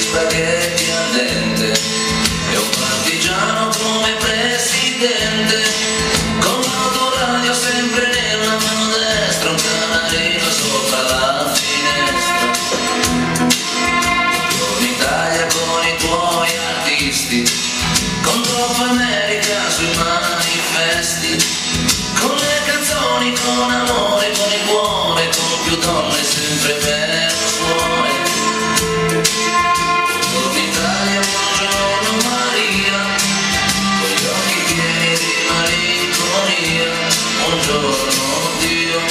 spaghetti al dente e un partigiano come presidente, con l'autoradio sempre nella mano destra, un canarino sopra la finestra. Buongiorno Italia con i tuoi artisti, con troppa America sui manifesti, con le canzoni, con amore, con il cuore, con più donne sempre meno suore. Buongiorno Italia, buongiorno Maria, con gli occhi pieni di malinconia. Buongiorno Dio,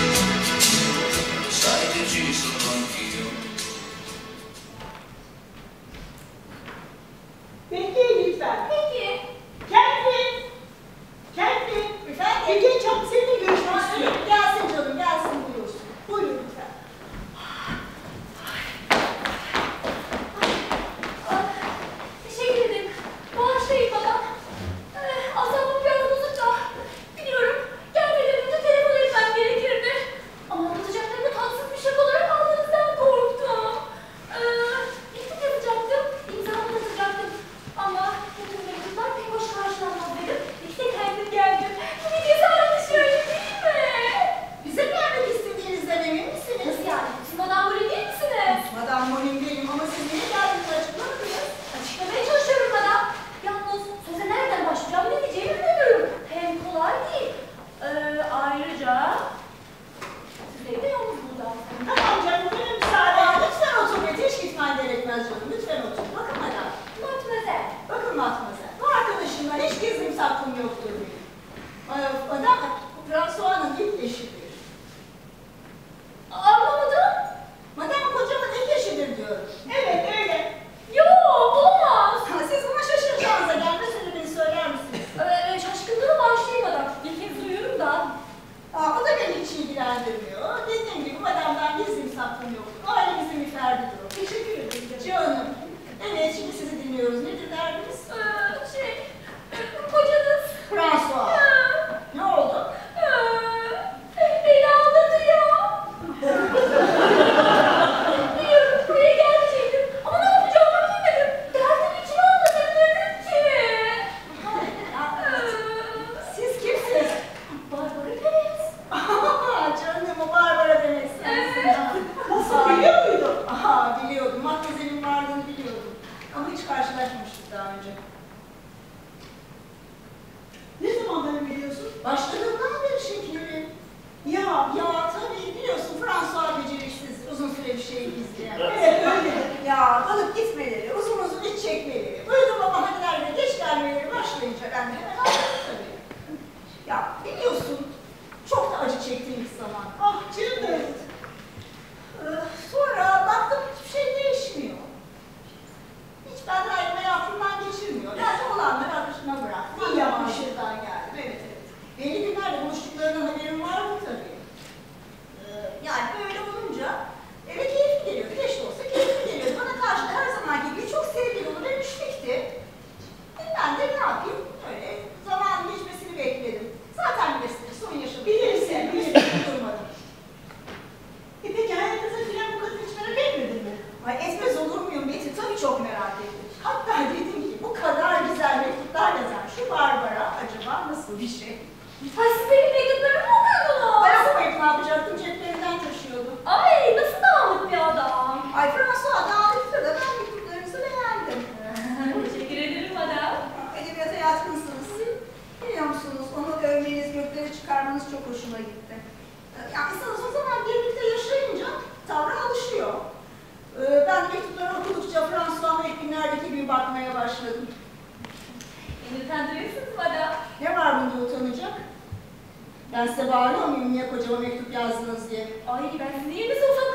sai che ci sono anch'io. Peki lütfen. Peki. Kendin. Kendin. Efendim? Peki çok seninle görüşmek istiyorum. Gelsin canım, gelsin buyursun. Buyurun lütfen. Teşekkür ederim. Bağışlayın bana. Asabım biraz bozuk da. Biliyorum. Gelmeden önce telefon etmem gerekirdi. Ama anlatacaklarımı tatsız bir şaka olarak almanızdan korktum. Mektup yazacaktım. İmzamı atacaktım. Ama bütün mektuplar pek hoş karşılanmaz dedim. İşte kendim geldim. Bu bir cesaret işi öyle değil mi? Bize gelmek istediğinizden emin misiniz? Nasıl yani? Siz Madame Morin değil misiniz? Madame Morin değilim ama siz niye geldiğinizi açıklamadınız? Açıklamaya çalışıyorum bana. Yalnız söze nereden başlayacağım, ne diyeceğimi bilmiyorum. Hem kolay değil. Ayrıca sizleri de yalnız bulacağım. Tamam canım, bana müsaade. Lütfen otur ve hiç gitmen gerekmez canım. Lütfen otur. Bakın madam. Matmazel. Bakın matmazel. Bu arkadaşımdan hiç gizlim saklım yoktur benim. Madam, François'ın ilk eşidir. Anlamadım. Madam kocamın ilk eşidir diyorum. Evet öyle. Yo, olamaz. Siz buna şaşıracağınıza gelme sebebini söyler misiniz? Şaşkınlığına başlayamadım. İlk kez duyuyorum da. O da beni hiç ilgilendirmiyor. Dediğim gibi madamdan gizlim saklım yok. Ailemizin bir ferdidir o. Teşekkür ederim canım. Evet, şimdi sizi dinliyoruz. Nedir derdiniz? Kocanız. François. Ne oldu? Beni aldatıyor. Biliyorum, buraya gelecektim. Ama ne yapacağımı bilmedim. Derdim içime anlatabilirim ki. Siz kimsiniz? Barbara Perez. Canım, o Barbara demek sensin. Nasıl, biliyor muydun? Aha, biliyordum. Matmazel'in varlığını biliyordum. Ama hiç karşılaşmamıştık daha önce. Ne zamandan biliyorsun? Başladığından beri şekeri. Ya tabii biliyorsun François beceriksiz, uzun süre bir şey izleyen. Evet, öyle. Ya alıp gitmeleri, uzun uzun iç çekmeleri, uydurma bahaneler ve geç gelmeleri başlayınca ben de hemen anladım tabii. Ya biliyorsun, çok da acı çektiğim bir zaman. Ah canım. Sonra baktım hiçbir şey değişmiyor. Hiç benden ayrılmayı aklımdan geçirmiyor. Ben de olanları akışına bıraktım. İyi yapmışsın. Şuradan geldim, evet. Belli günlerde buluştuklarından haberim var mı tabii. Yani böyle olunca eve keyifli geliyordu. Geç de olsa keyifli geliyordu. Bana karşı da her zamanki gibi çok sevgili olur ve müşfikti. Ben de ne yapayım? Öyle zamanın geçmesini bekledim. Zaten bilirsiniz son yaşımda. Bilirsin, Durmadım. Peki hayatınızda filan bu kadar hiç merak etmedin mi? Ay etmez olur muyum Betty? Tabii çok merak ettim. Hatta dedim ki bu kadar güzel mektuplar yazan şu Barbara acaba nasıl bir şey? Ay siz benim mektuplarımı mı okuyordunuz? Ben okumayıp ne yapacaktım? Ceplerinden taşıyordum. Ay nasıl dağınık bir adam. Ay François dağınıktı da ben mektuplarınızı beğendim. Teşekkür ederim madem. Edebiyata yatkınsınız. Biliyor musunuz onu övmeniz, göklere çıkarmanız çok hoşuma gitti. Ya insan uzun zaman birlikte yaşayınca tavrı alışıyor. Ben mektupları okudukça François'ın ilk günlerdeki gibi bakmaya başladım. Beni utandırıyorsunuz madem. Ne var bunda utanacak? Ben size bağırıyor muyum niye kocama mektup yazdınız diye? Ay ben sizin yerinize utanırım.